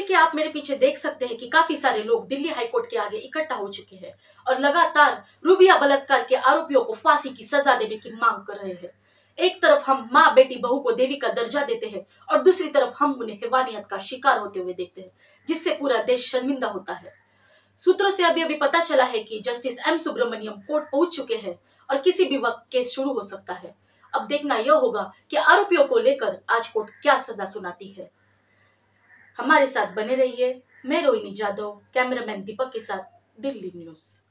कि आप मेरे पीछे देख सकते हैं कि काफी सारे लोग दिल्ली हाईकोर्ट के आगे इकट्ठा हो चुके हैं और लगातार रूबिया बलात्कार के आरोपियों को फांसी की सजा देने की मांग कर रहे हैं। एक तरफ हम माँ बेटी बहू को देवी का दर्जा देते हैं और दूसरी तरफ हम उन्हें हैवानियत का शिकार होते हुए देखते हैं, जिससे पूरा देश शर्मिंदा होता है। सूत्रों से अभी अभी पता चला है कि जस्टिस एम सुब्रमण्यम कोर्ट पहुंच चुके हैं और किसी भी वक्त केस शुरू हो सकता है। अब देखना यह होगा कि आरोपियों को लेकर आज कोर्ट क्या सजा सुनाती है। हमारे साथ बने रहिए। मैं रोहिणी जाधव, कैमरामैन दीपक के साथ, दिल्ली न्यूज।